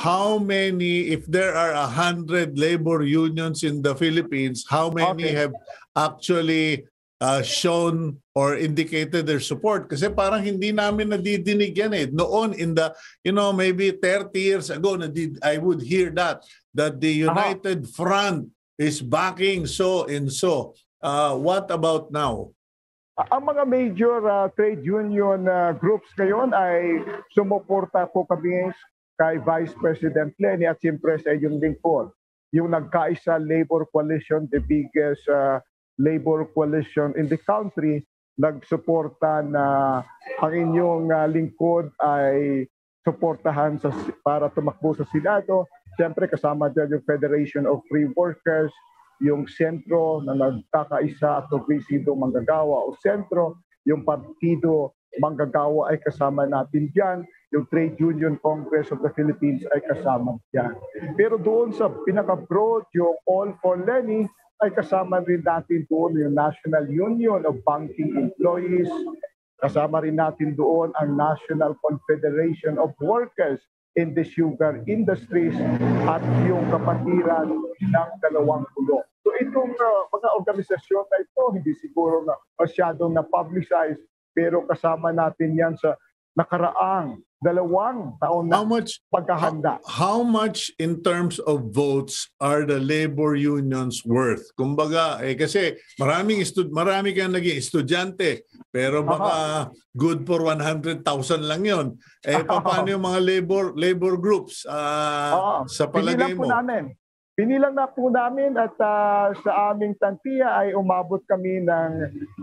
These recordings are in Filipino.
how many, if there are 100 labor unions in the Philippines, how many have actually shown or indicated their support? Kasi parang hindi namin nadidinig yan eh. Noon in the, maybe 30 years ago, I would hear that the United Front is backing so and so. What about now? Ang mga major trade union groups ngayon ay sumuporta po kami kay Vice President Leni at siyempre sa iyong lingkod. Yung nagkaisa labor coalition, the biggest labor coalition in the country, nagsuporta na ang inyong lingkod ay suportahan para tumakbo sa Senado. Siyempre kasama dyan yung Federation of Free Workers, yung sentro na nagkakaisa at progresibo manggagawa o sentro, yung partido manggagawa ay kasama natin dyan, yung Trade Union Congress of the Philippines ay kasama dyan. Pero doon sa pinaka-broad, yung All for Leni, ay kasama rin natin doon yung National Union of Banking Employees, kasama rin natin doon ang National Confederation of Workers in the Sugar Industries at yung kapatiran ng 20. So itong mga organisasyon na ito, hindi siguro na masyadong na-publicize, pero kasama natin yan sa nakaraang 2 taon na paghahanda. How much in terms of votes are the labor unions worth? Kumbaga, kasi marami kang naging estudyante, pero baka good for 100,000 lang yon. Paano yung mga labor groups sa palagay mo? Pinilang na po namin at sa aming tantiya ay umabot kami ng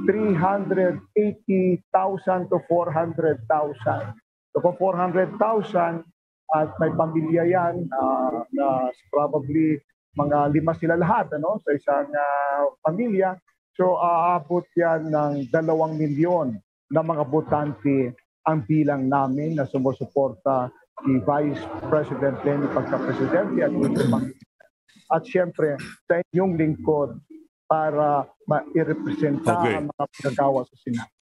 380,000 to 400,000. So kung 400,000 at may pamilya yan, na probably mga 5 sila lahat sa isang pamilya, so aabot yan ng 2 milyon na mga botante ang bilang namin na sumusuporta si Vice President Leni pagka-presidente at siyempre sa inyong lingkod para ma-representa ang mga pagkagawa sa Senado.